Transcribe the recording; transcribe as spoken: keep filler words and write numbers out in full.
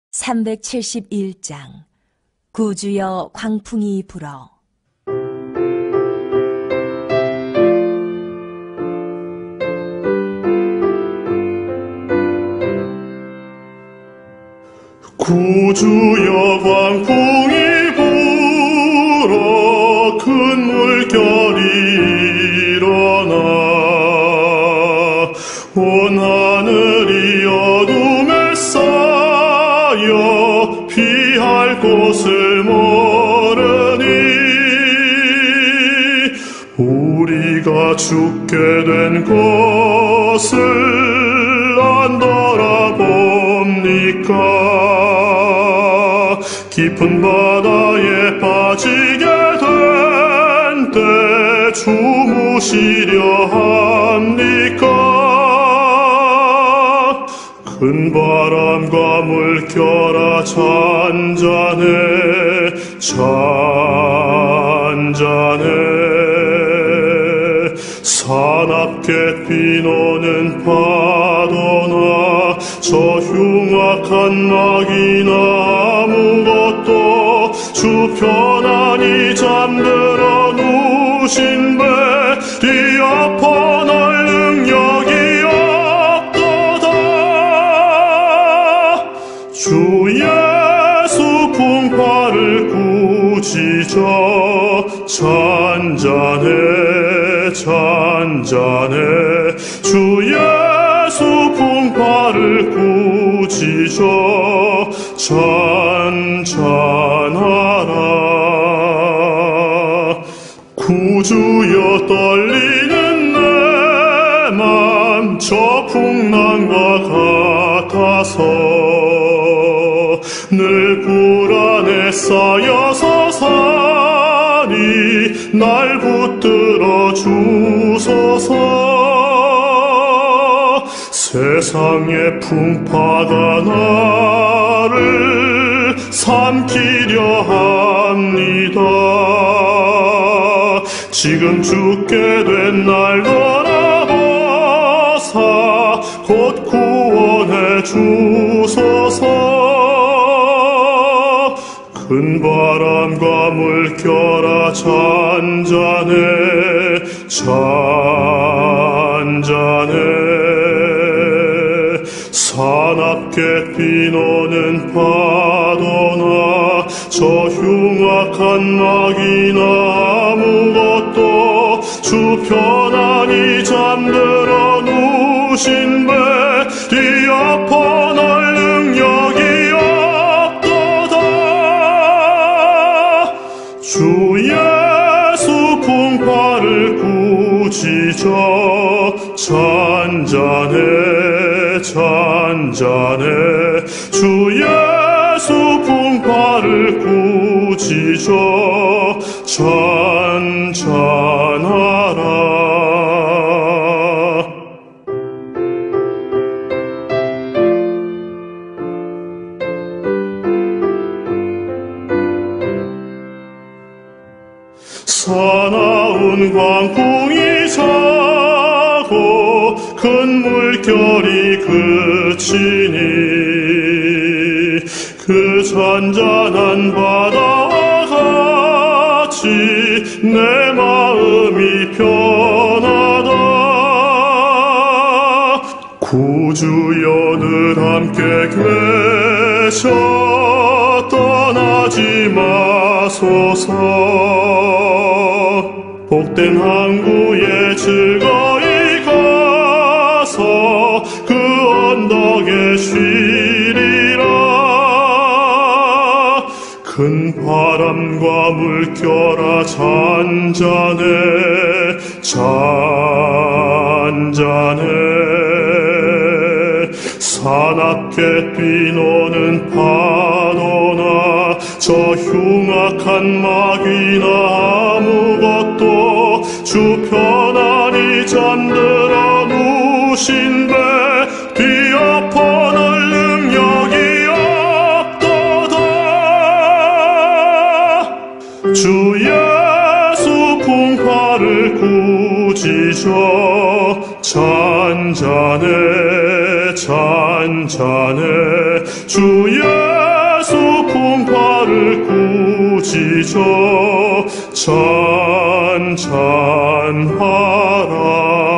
삼백칠십일 장 구주여 광풍이 불어. 구주여 광풍이 불어 큰 물결이 일어나 온 하늘이 어둠에 쌓여 피할 곳을 모르니 우리가 죽게 된 것을 안더라 봅니까? 깊은 바다에 빠지게 된 때 주무시려 합니까? 큰 바람과 물결아 잔잔해 잔잔해 사납게 비노는 파도나 저 흉악한 막이나 아무것도 주 편안히 잠들어 누신 배리 아파 널 능력이 없도다. 주 예수 풍파를 꾸짖어 잔잔해 잔잔해 주 예수 풍파를 꾸짖어 잔잔하라. 구주여 떨리는 내 맘 저 풍랑과 같아서 늘 불안에 쌓여서 산이 날 붙들어 주소서. 세상의 풍파가 나를 삼키려 합니다. 지금 죽게 된 날 돌아보사 곧 구원해 주소서. 큰 바람과 물결아 잔잔해 잔잔해 사납게 비노는 파도나 저 흉악한 막이나 아무것도 주 편안히 잠들어 누신 배리 아파 널 능력이 없도다. 주 예수 풍파를 꾸짖어 잔잔해 잔잔해 주 예수 풍파를 꾸짖어 잔잔하라. 사나운 광풍이 자고 큰 물결이 그치니 그 잔잔한 바다와 같이 내 마음이 편하다. 구주여 늘 함께 계셔 떠나지 마소서. 복된 항구에 즐거이 가서 그 언덕에 쉬리라. 큰 바람과 물결아 잔잔해 잔잔해 사납게 비노는 파도나 저 흉악한 막이나 아무것도 주 편안히 잠들어 누신 배리 아파 널 능력이 없도다. 주 예수 풍파를 꾸짖어 잔잔해 잔잔해 주의 예수 풍파를 꾸짖어 찬찬하라.